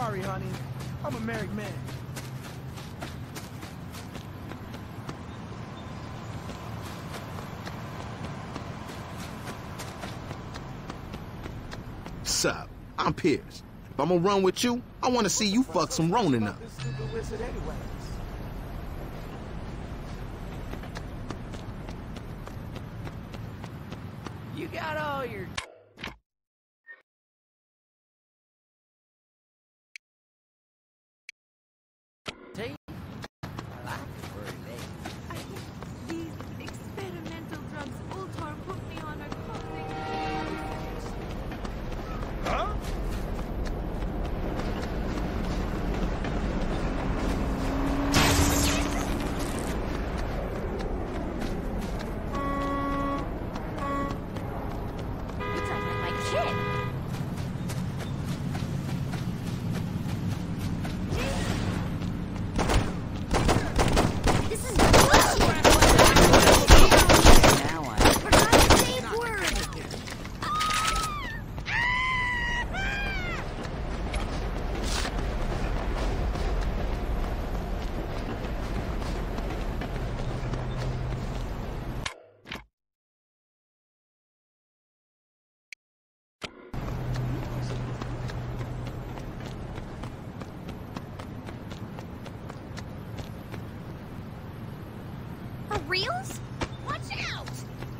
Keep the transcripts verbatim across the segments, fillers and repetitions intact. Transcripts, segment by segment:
Sorry, honey. I'm a married man. Sup? I'm Pierce. If I'm gonna run with you, I wanna see you fuck some Ronin up. This stupid wizard anyways. You got all your... Tea? I like it very late. I think these experimental drugs Ultor put me on are causing... Huh? You sound like my kid. This is bullshit. Now I... I forgot to say a word. For reals? Watch out!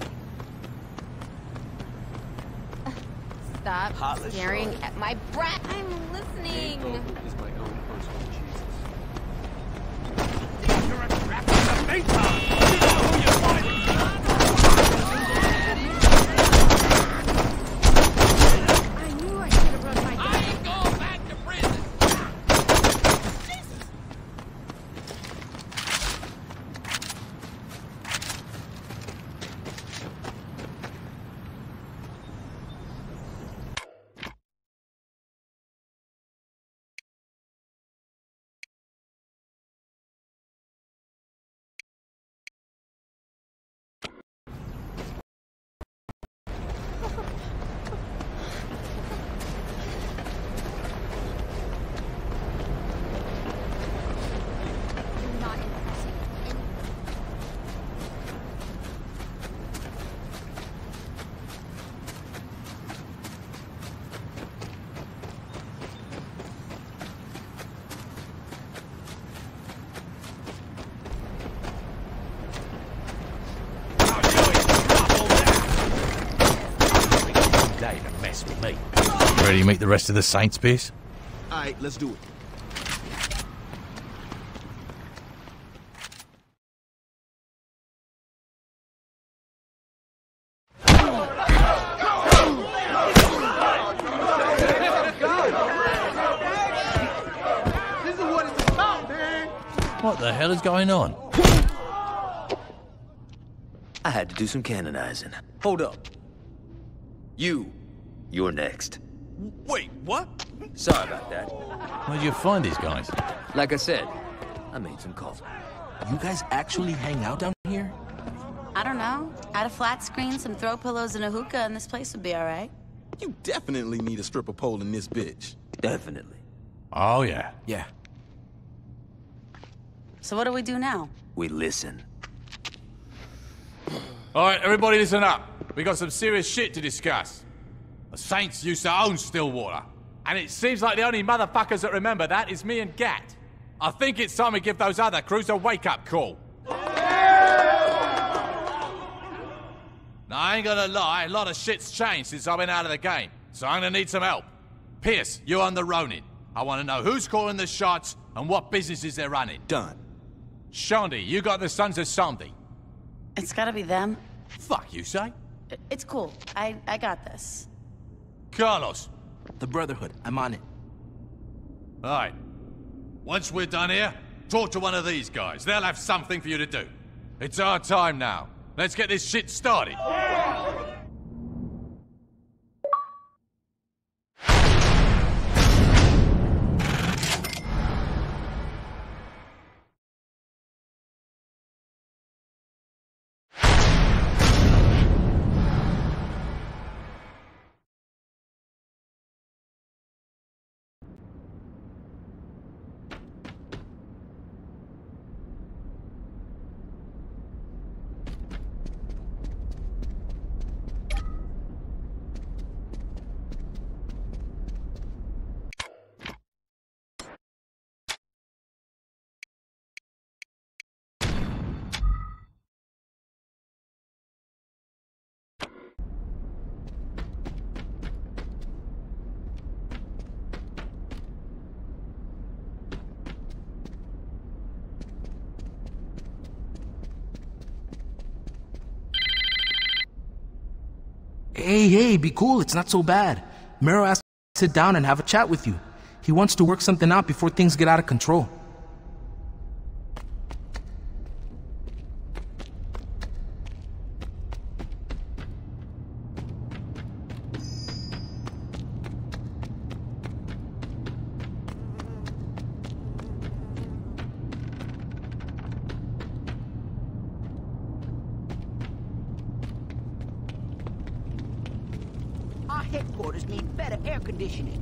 Stop Hollis staring Road. at my breath. I'm listening. is my own personal Jesus. You're a trap in the meantime! You know who you're fighting! I knew I should have run my I ain't going back to prison! You're not impressing anyone. Day to mess with me. Ready to meet the rest of the Saints, Pierce? Alright, let's do it. This is what it's about, man! What the hell is going on? I had to do some canonizing. Hold up. You. You're next. Wait, what? Sorry about that. Where'd you find these guys? Like I said, I made some calls. You guys actually hang out down here? I don't know. Add a flat screen, some throw pillows, and a hookah, and this place would be all right. You definitely need a stripper pole in this bitch. Definitely. Oh, yeah. Yeah. So what do we do now? We listen. All right, everybody listen up. We got some serious shit to discuss. The Saints used to own Stillwater, and it seems like the only motherfuckers that remember that is me and Gat. I think it's time we give those other crews a wake-up call. Now, I ain't gonna lie, a lot of shit's changed since I went out of the game, so I'm gonna need some help. Pierce, you're on the Ronin. I want to know who's calling the shots and what businesses they're running. Done. Shandy, you got the Sons of Sandy. It's gotta be them. Fuck, you say? I- It's cool. I, I got this. Carlos. The Brotherhood. I'm on it. All right. Once we're done here, talk to one of these guys. They'll have something for you to do. It's our time now. Let's get this shit started. hey, hey, be cool. It's not so bad. Mero asked to sit down and have a chat with you. He wants to work something out before things get out of control. Our headquarters need better air conditioning.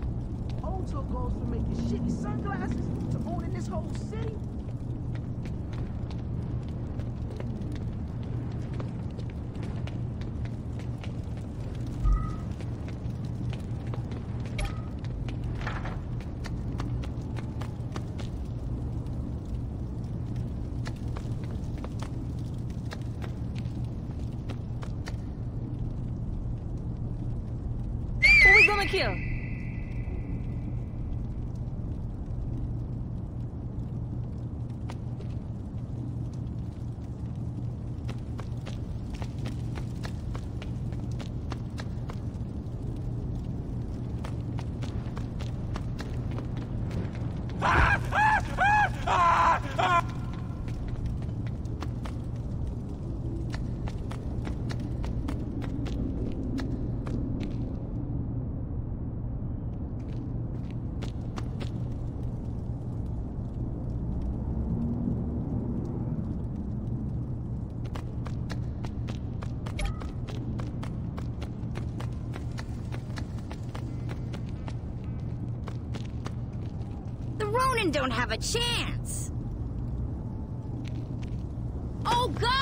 Goes from making shitty sunglasses to owning this whole city. Gonna kill. Ronin don't have a chance. Oh, God!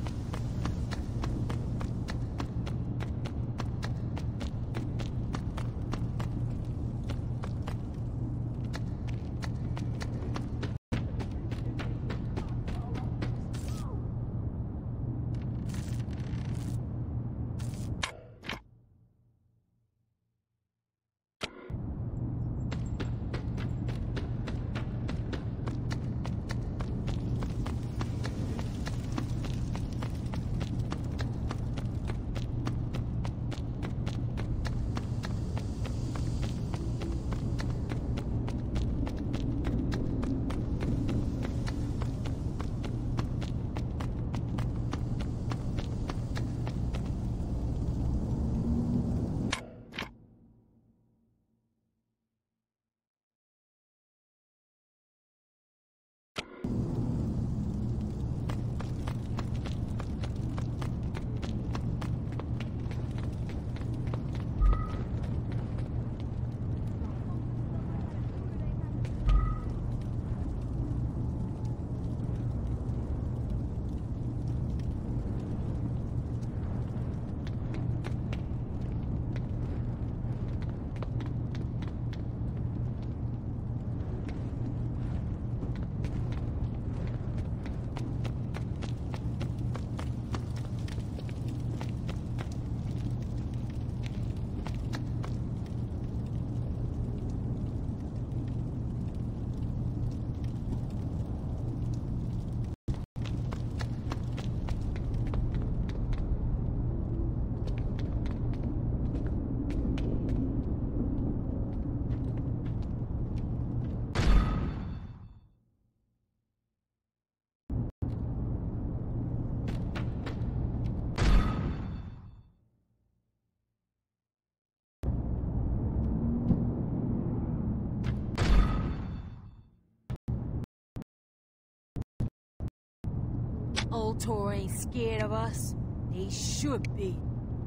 Old Tor ain't scared of us. They should be.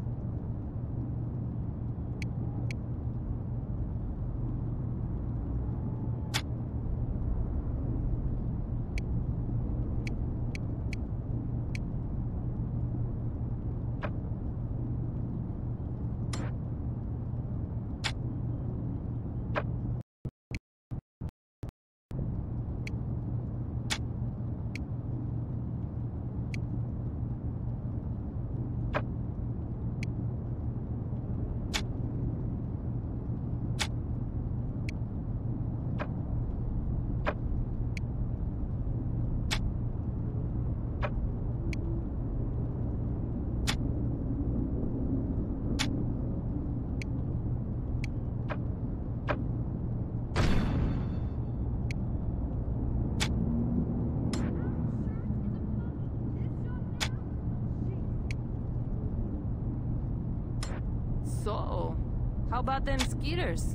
So, how about them skeeters?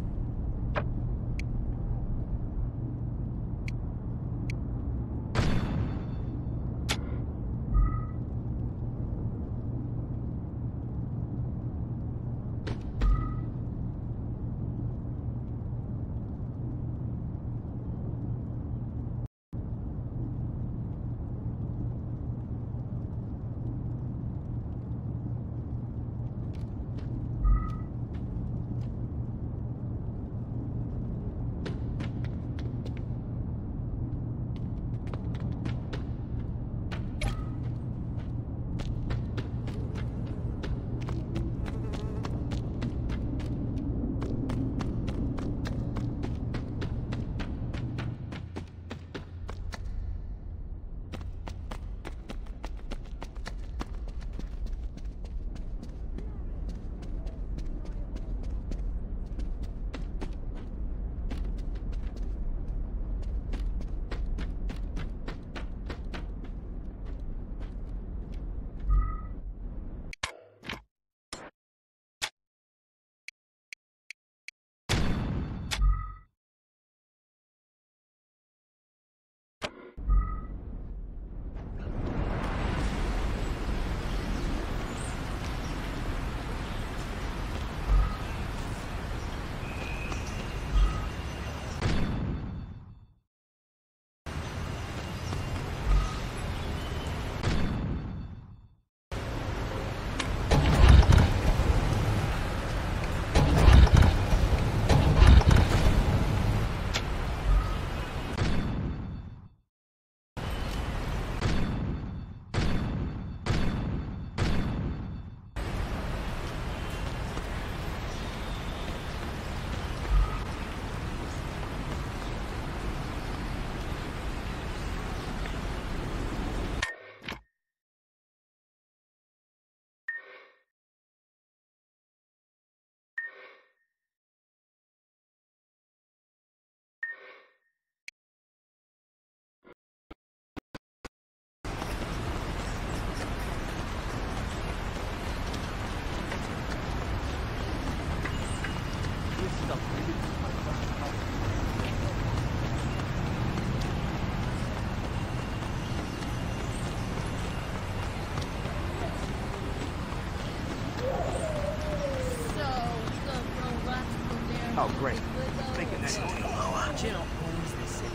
Oh, great. Thinking that Jill owns this city.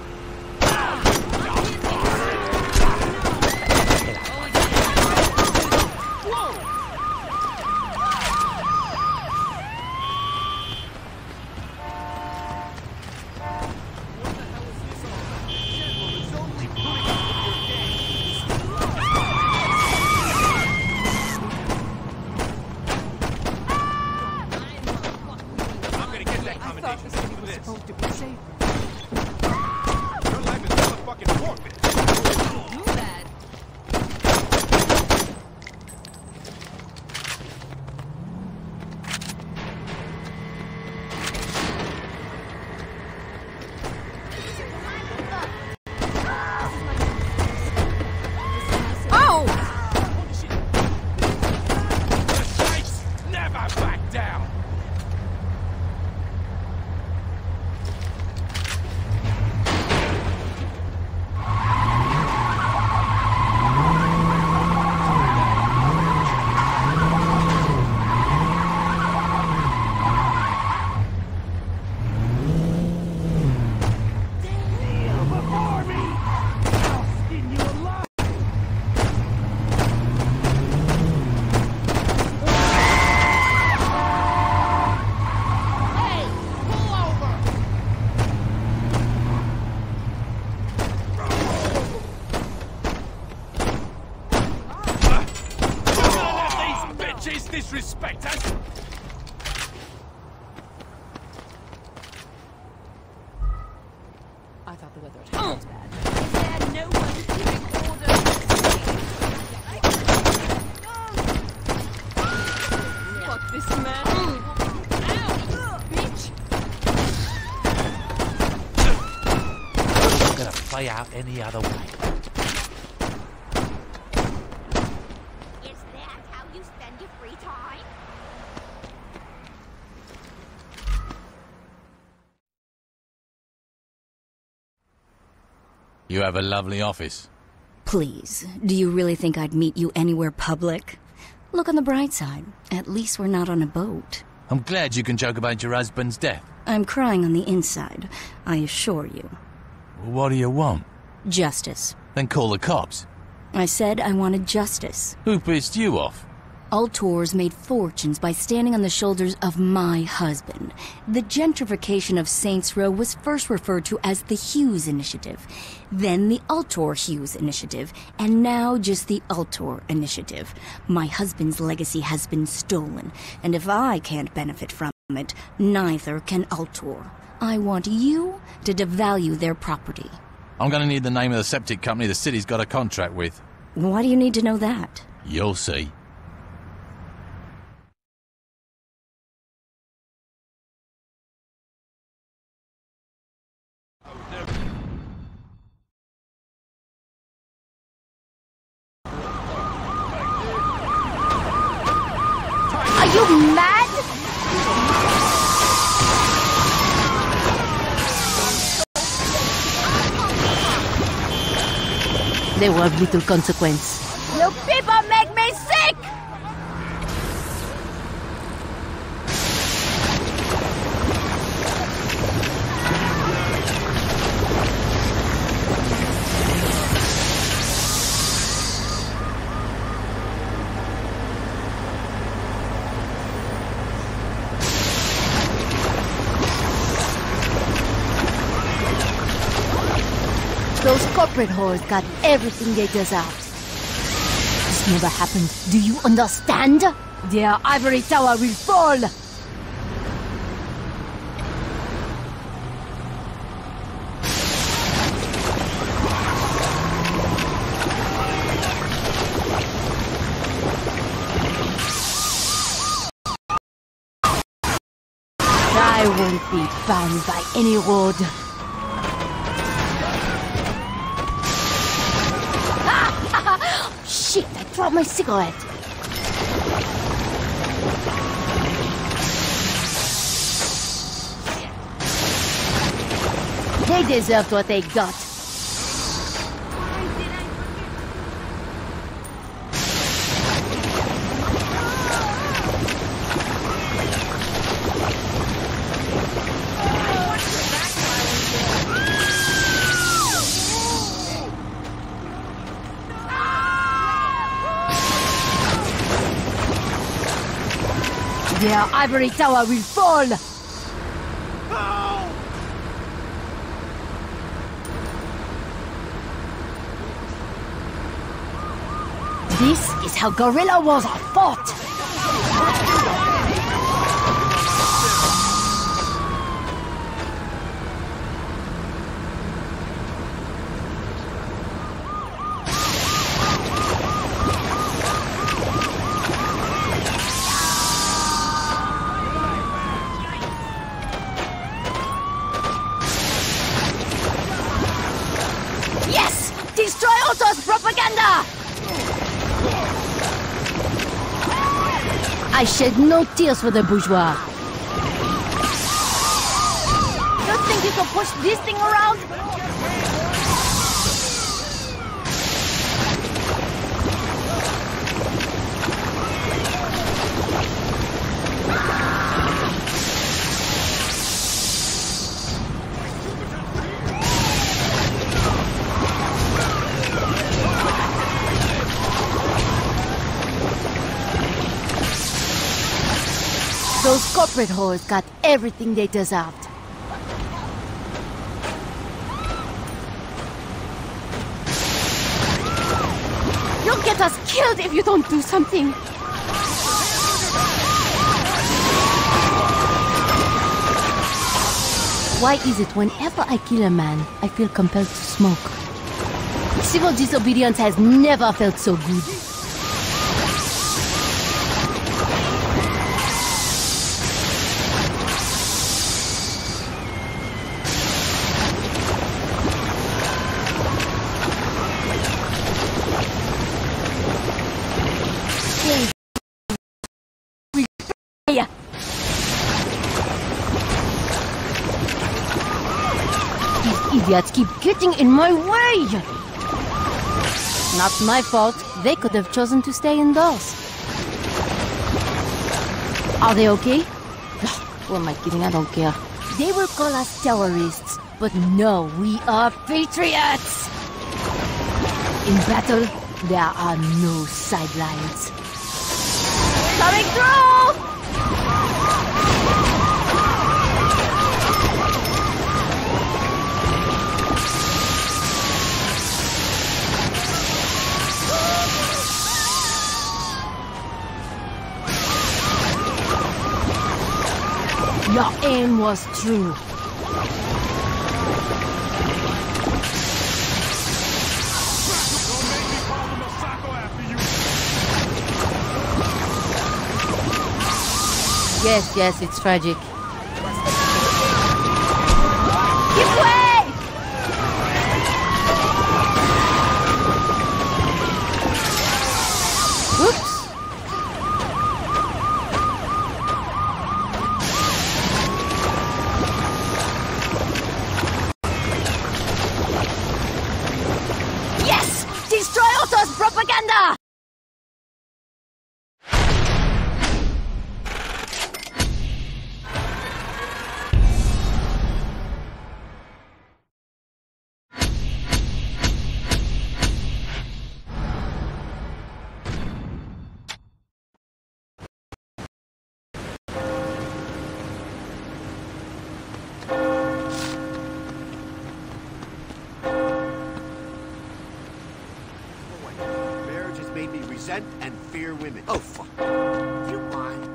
Disrespect us! I thought the weather at home was bad. Is there no one giving orders? Fuck this man. Ow, bitch! I'm gonna play out any other way. Is that how you spend your free time? You have a lovely office. Please, do you really think I'd meet you anywhere public? Look on the bright side. At least we're not on a boat. I'm glad you can joke about your husband's death. I'm crying on the inside, I assure you. Well, what do you want? Justice. Then call the cops. I said I wanted justice. Who pissed you off? Ultors made fortunes by standing on the shoulders of my husband. The gentrification of Saints Row was first referred to as the Hughes Initiative, then the Ultor Hughes Initiative, and now just the Ultor Initiative. My husband's legacy has been stolen, and if I can't benefit from it, neither can Ultor. I want you to devalue their property. I'm gonna need the name of the septic company the city's got a contract with. Why do you need to know that? You'll see. Are you mad? They were of little consequence. You people make me sick! Those corporate whores got everything they deserve. This never happened. Do you understand? Their ivory tower will fall. I won't be bound by any road. Shit, I dropped my cigarette. They deserved what they got. Their ivory tower will fall! This is how guerrilla wars are fought! Yes! Destroy Otto's propaganda! I shed no tears for the bourgeois. You think you can push this thing around? Those corporate whores got everything they deserved. You'll get us killed if you don't do something. Why is it whenever I kill a man, I feel compelled to smoke? Civil disobedience has never felt so good. These idiots keep getting in my way! Not my fault. They could have chosen to stay indoors. Are they okay? Who am I kidding? I don't care. They will call us terrorists, but no, we are patriots! In battle, there are no sidelines. Coming through! Your aim was true. Yes, yes, it's tragic. Give way! Oops! Yes! Destroy Otto's propaganda! Made me resent and fear women. Oh, fuck. Do you mind?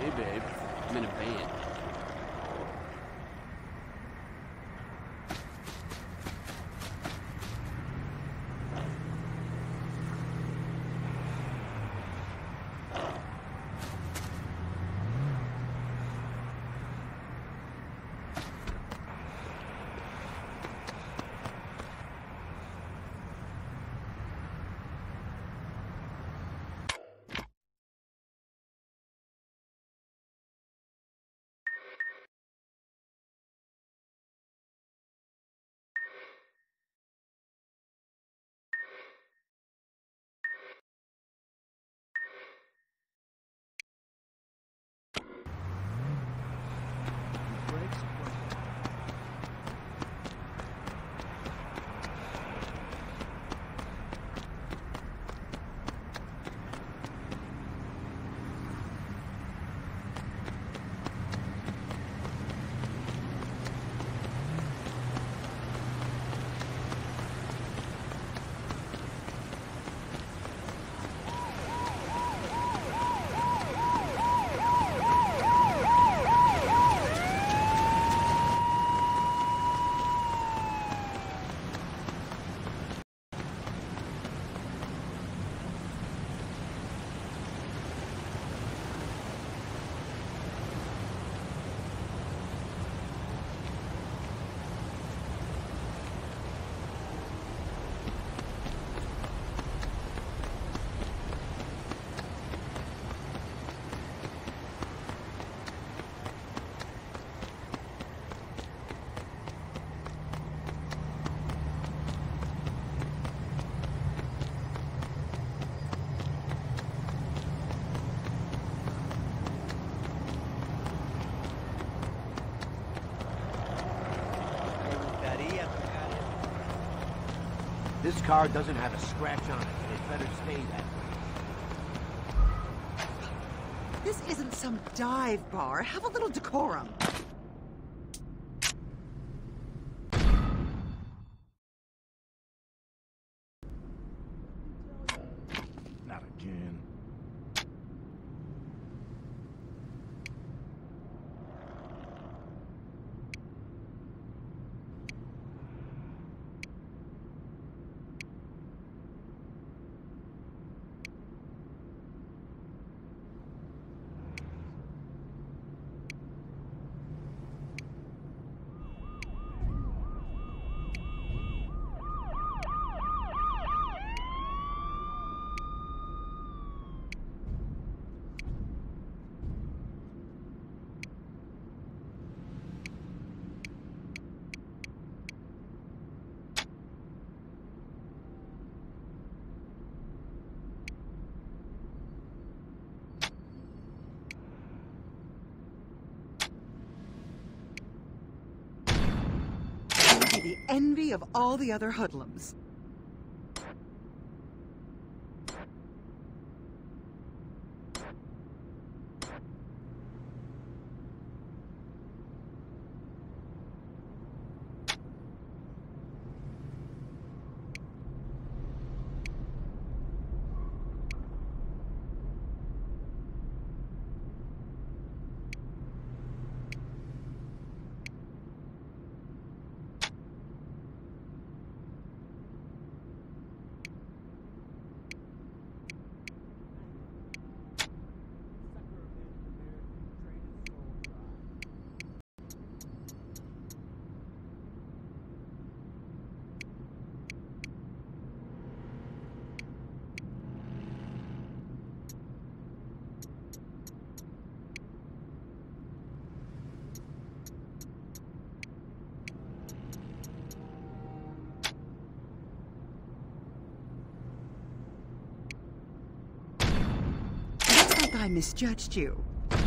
Hey, babe. I'm in a band. This car doesn't have a scratch on it, and it better stay that way. This isn't some dive bar. Have a little decorum. Not again. The envy of all the other hoodlums. I misjudged you.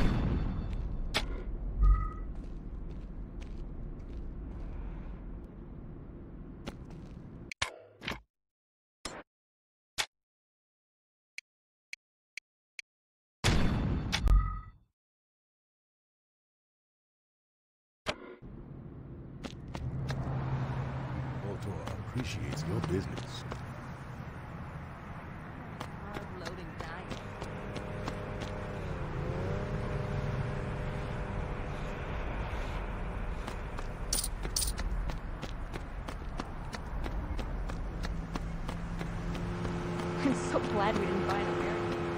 Autor appreciates your business. glad we didn't buy an American.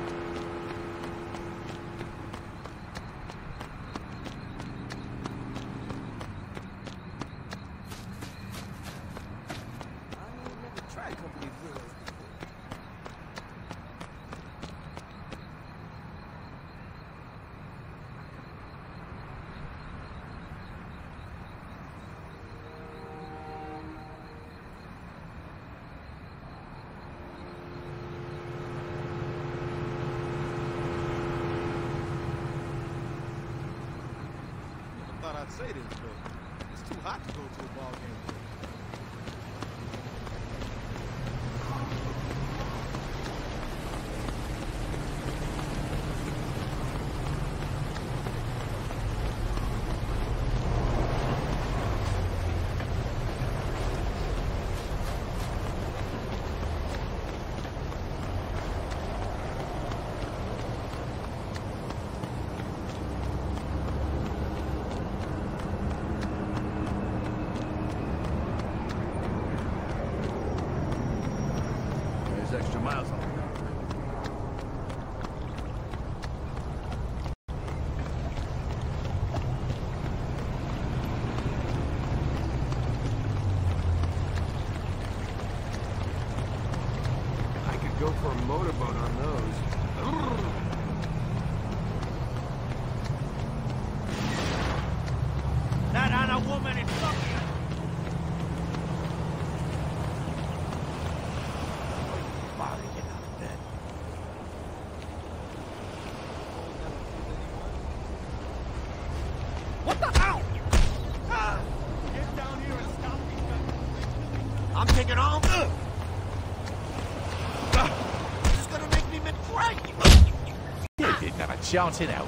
I'd say this, but it's too hot to go to a ball game. Extra miles on it. I could go for a motorboat on those. Not on a woman in fucking. I'm taking off. This is gonna make me mid-crank. You didn't have a chance in hell.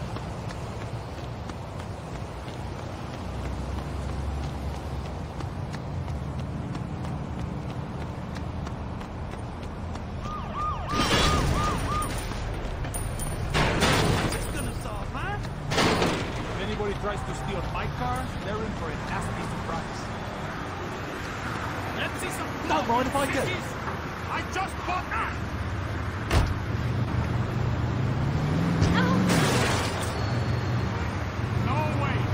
If anybody tries to steal my car, they're in for a nasty surprise. Let's see some. Don't mind if I do. I just bought that. No way.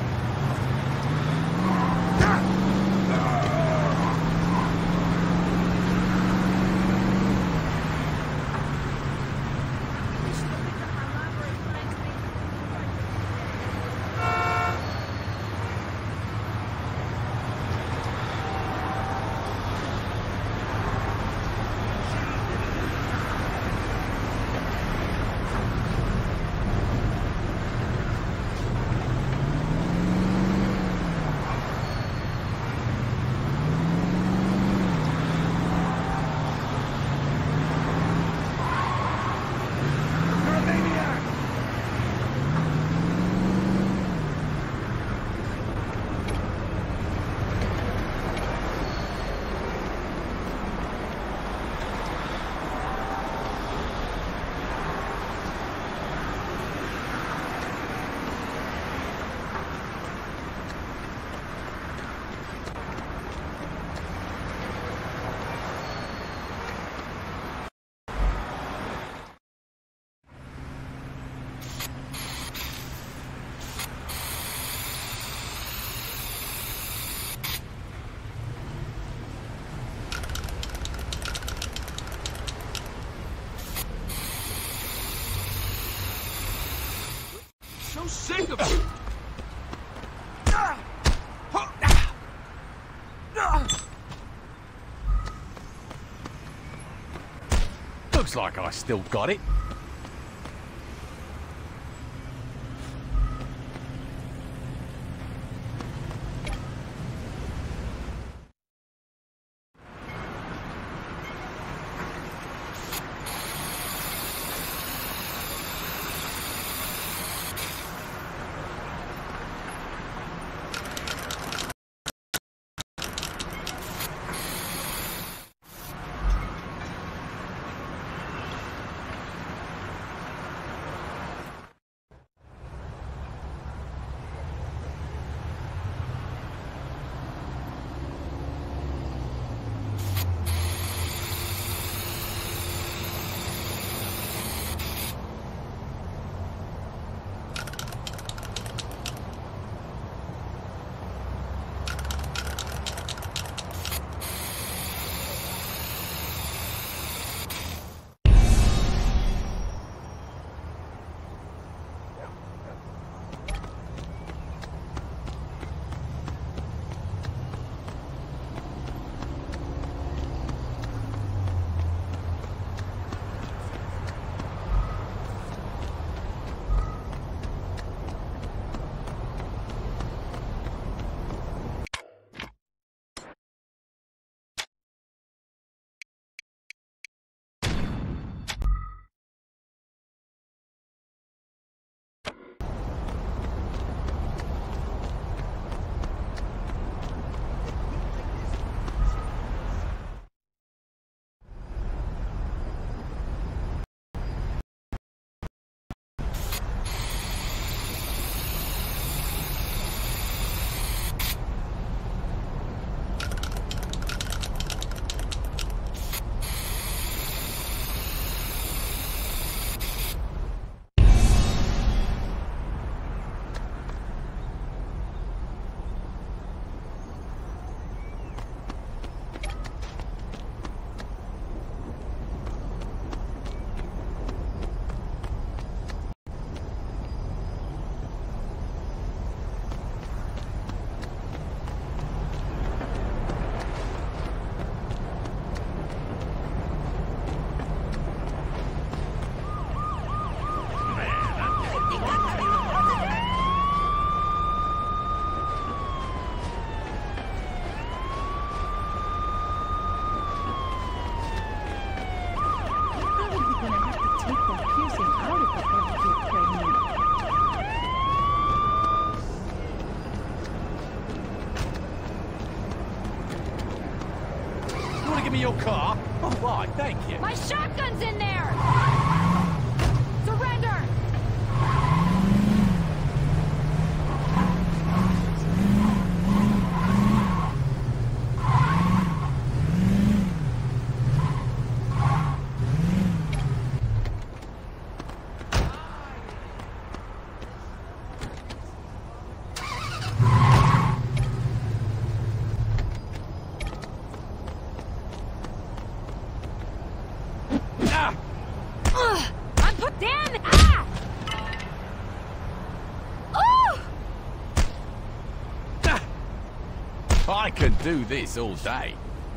So sick of it. Looks like I still got it. give me your car? Oh, why? Thank you. My shotgun's in there! Surrender! I could do this all day.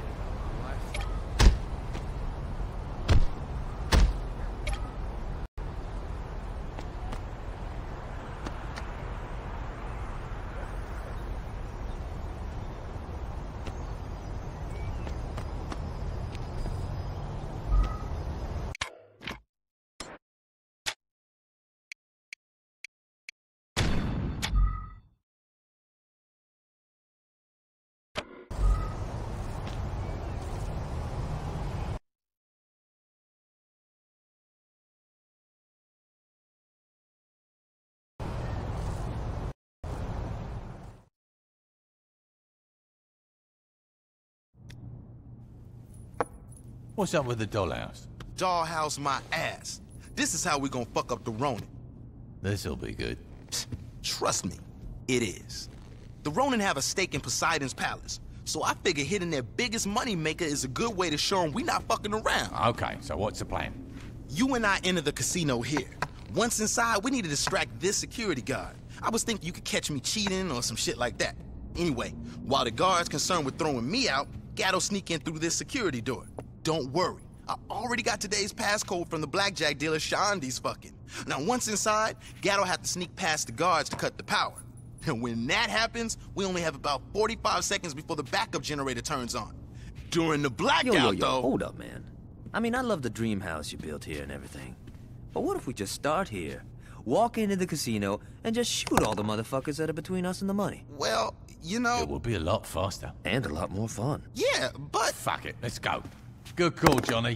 What's up with the dollhouse? Dollhouse my ass. This is how we gonna fuck up the Ronin. This'll be good. Trust me, it is. The Ronin have a stake in Poseidon's palace, so I figure hitting their biggest money maker is a good way to show them we not fucking around. Okay, so what's the plan? You and I enter the casino here. Once inside, we need to distract this security guard. I was thinking you could catch me cheating or some shit like that. Anyway, while the guard's concerned with throwing me out, Gatto sneak in through this security door. Don't worry, I already got today's passcode from the blackjack dealer Shandi's fucking. Now once inside, Gatto have to sneak past the guards to cut the power. And when that happens, we only have about forty-five seconds before the backup generator turns on. During the blackout, yo, yo, yo, though... hold up, man. I mean, I love the dream house you built here and everything. But what if we just start here, walk into the casino, and just shoot all the motherfuckers that are between us and the money? Well, you know... It will be a lot faster. And a lot more fun. Yeah, but... Fuck it, let's go. Good call, Johnny.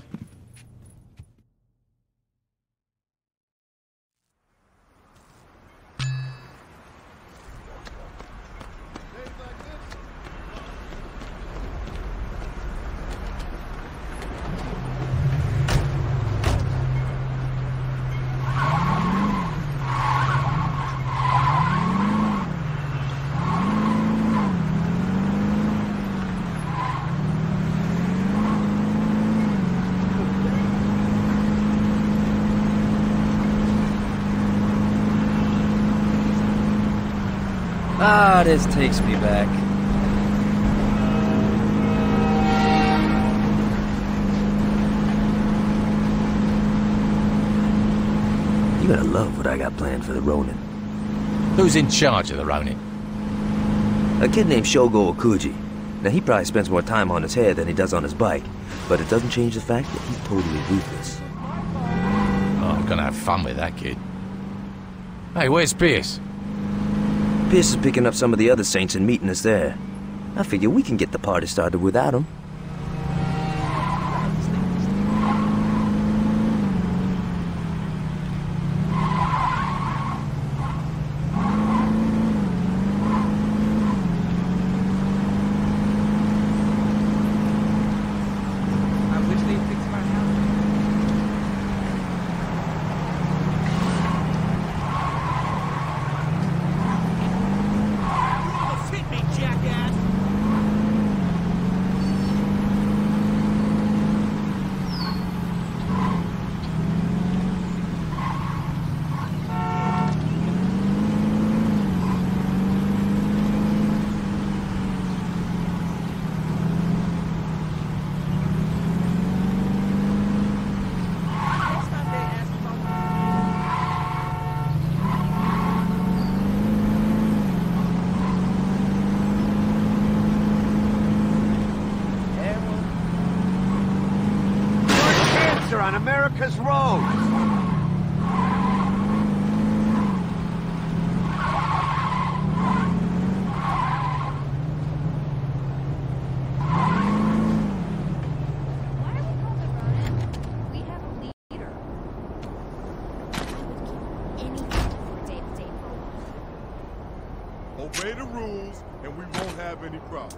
Ah, this takes me back. You're gonna love what I got planned for the Ronin. Who's in charge of the Ronin? A kid named Shogo Okuji. Now, he probably spends more time on his head than he does on his bike, but it doesn't change the fact that he's totally ruthless. Oh, I'm gonna have fun with that kid. Hey, where's Pierce? Pierce is picking up some of the other Saints and meeting us there. I figure we can get the party started without him. On America's roads. any problem.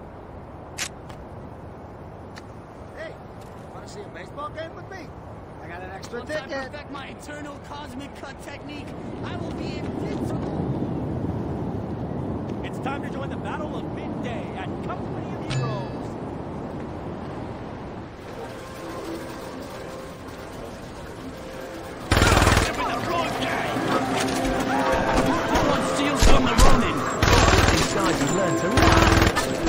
Hey, wanna see a baseball game with me? I got an extra Once ticket. I perfect my eternal cosmic cut technique, I will be invincible. It's time to join the Battle of Midday at Company of Heroes. With the wrong guy. No one steals from the Ronin. These guys have learned to run.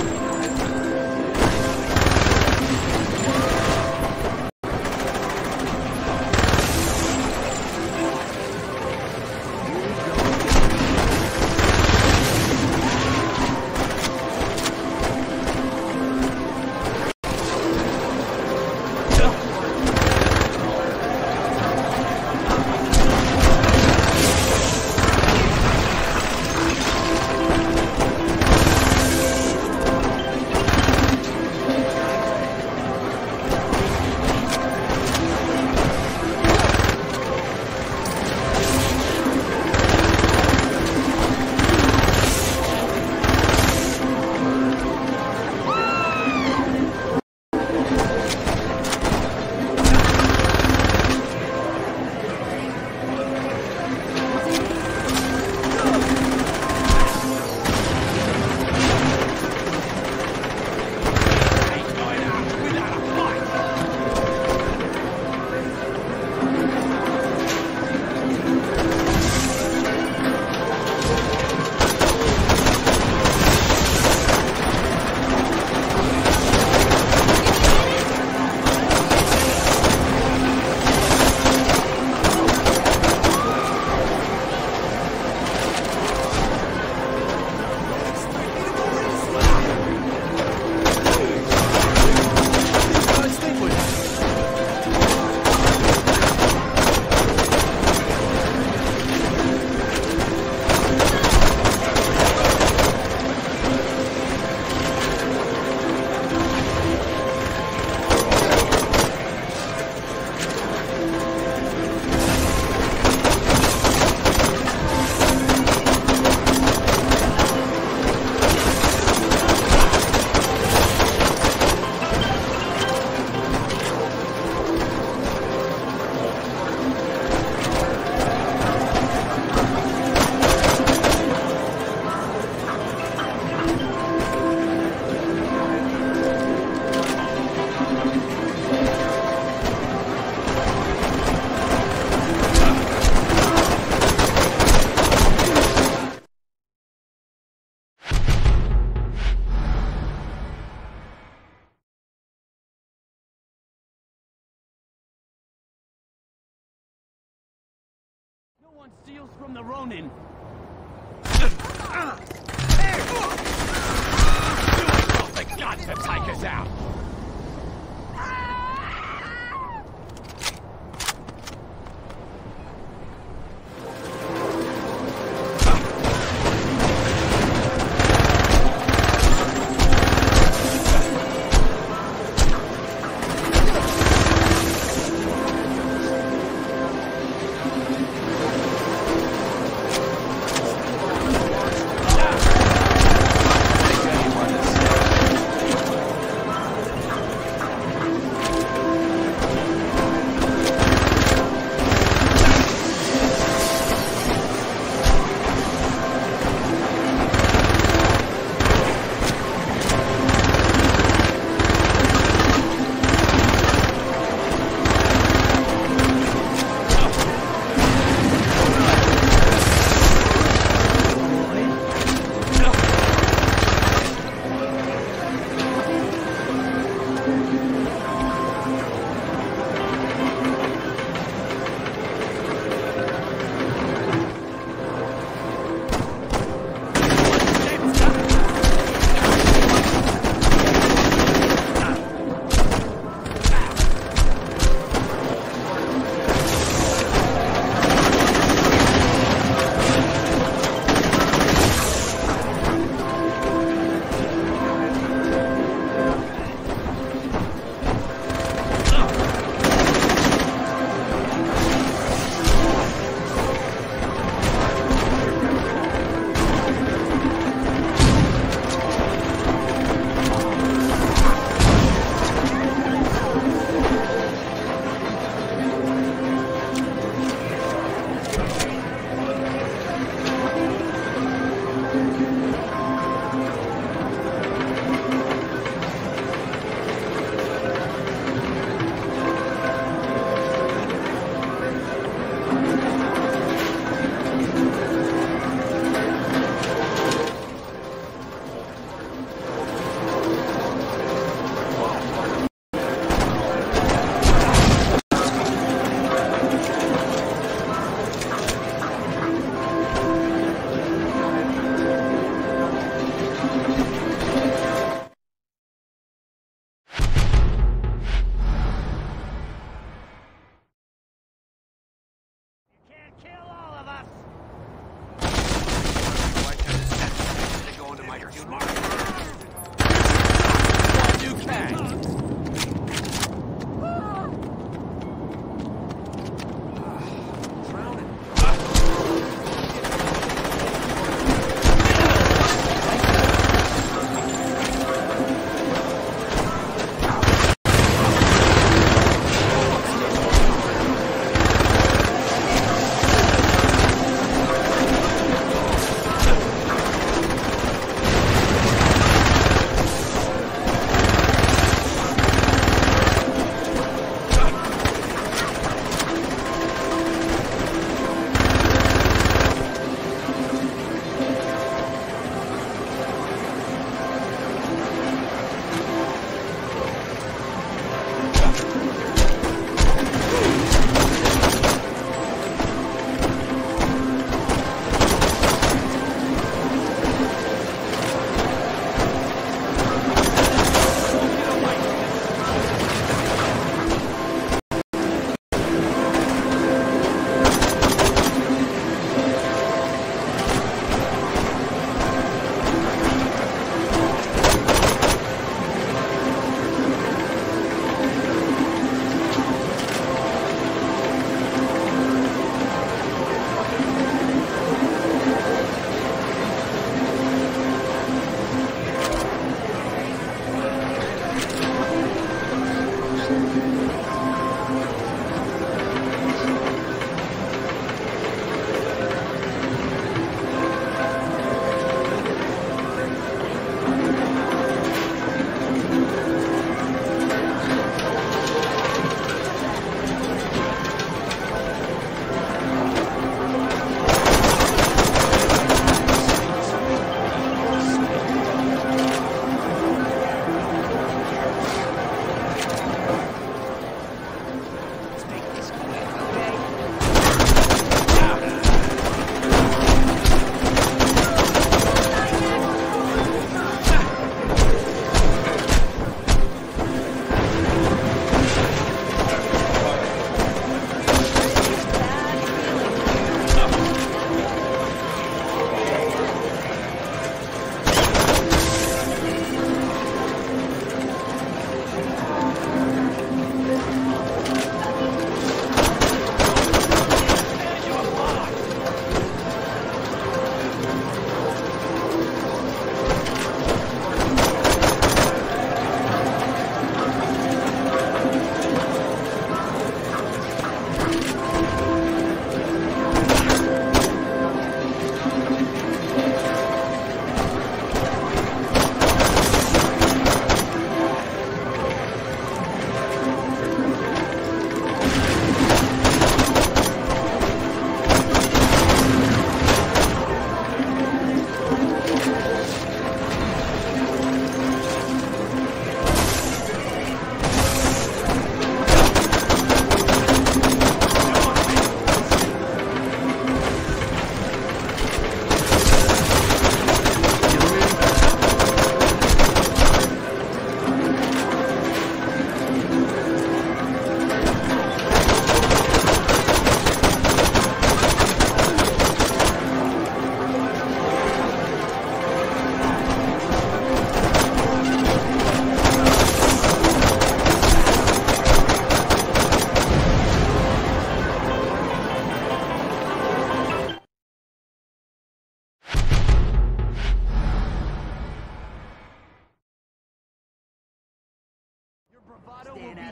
No one steals from the Ronin. They got to take us out. Ah!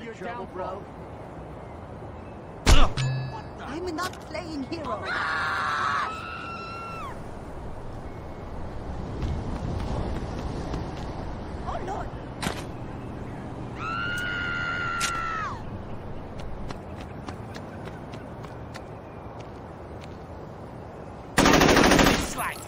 your trouble, bro. I'm not playing hero. Oh, Lord. Slack.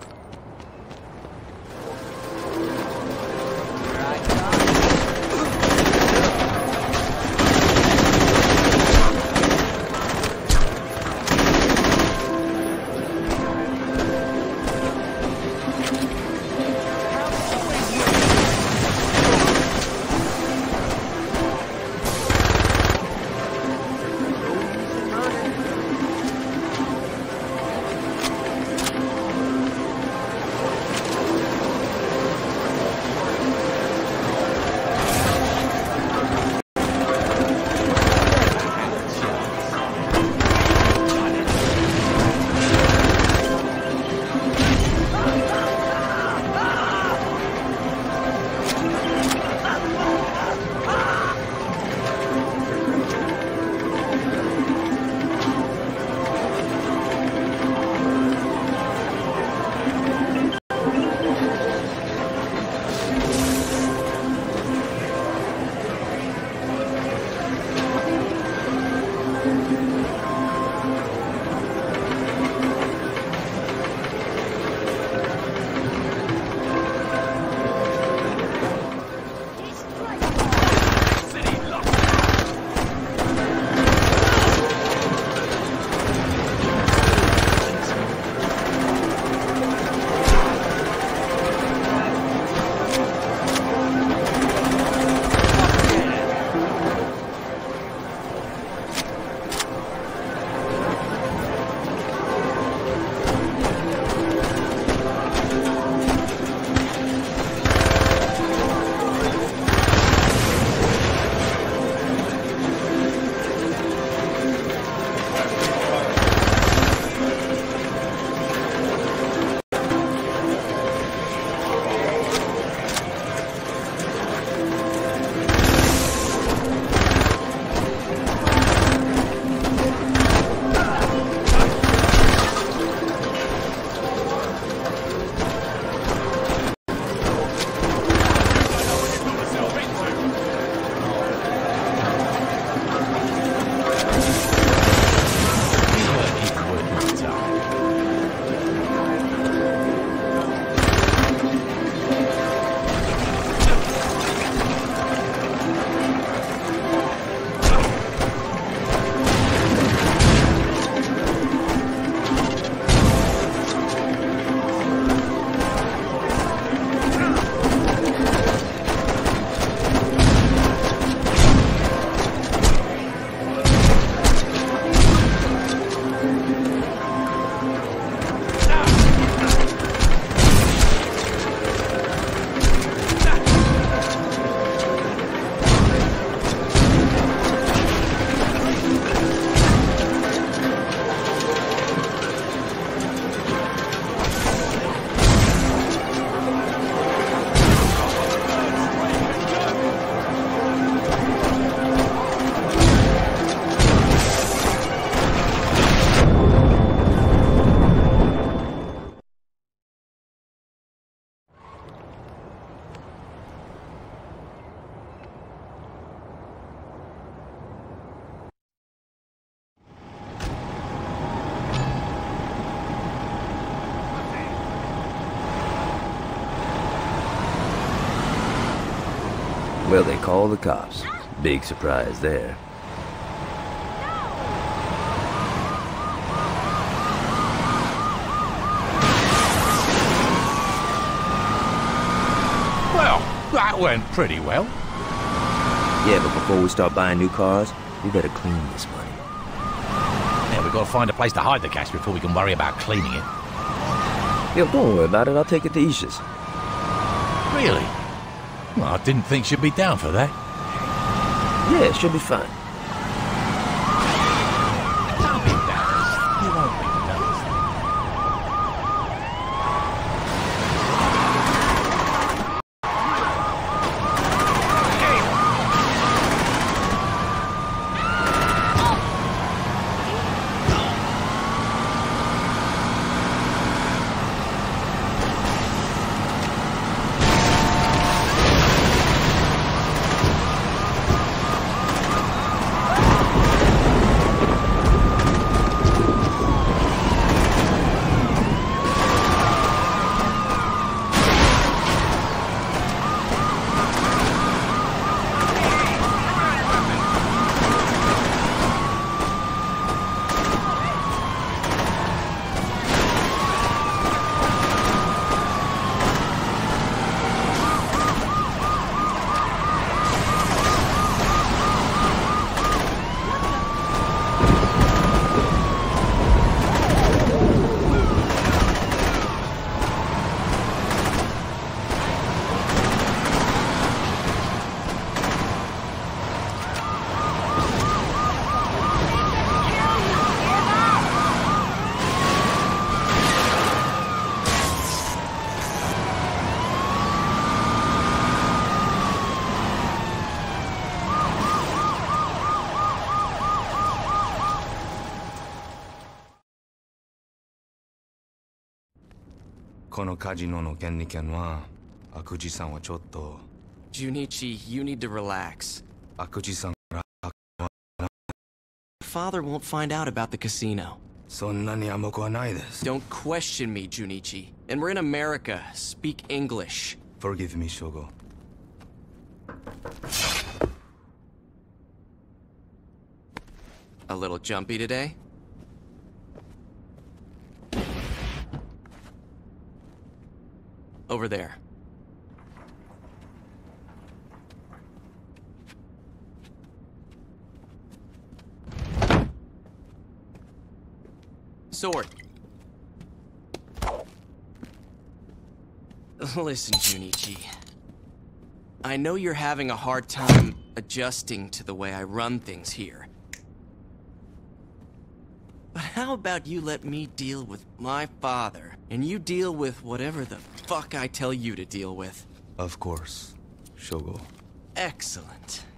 Well, they call the cops. Big surprise there. Well, that went pretty well. Yeah, but before we start buying new cars, we better clean this money. Yeah, we've got to find a place to hide the cash before we can worry about cleaning it. Yo, don't worry about it. I'll take it to Isha's. Really? Well, I didn't think she'd be down for that. Yeah, it should be fine. Don't be embarrassed. You won't be embarrassed. このカジノの権利権は、悪事さんはちょっと。 Junichi, you need to relax. 悪事さんから。 Father won't find out about the casino. そんなに甘くはないです。 Don't question me, Junichi. And we're in America. Speak English. Forgive me, Shogo. A little jumpy today? Over there. Sword. Listen, Junichi. I know you're having a hard time adjusting to the way I run things here. But how about you let me deal with my father, and you deal with whatever the fuck I tell you to deal with? Of course, Shogo. Excellent.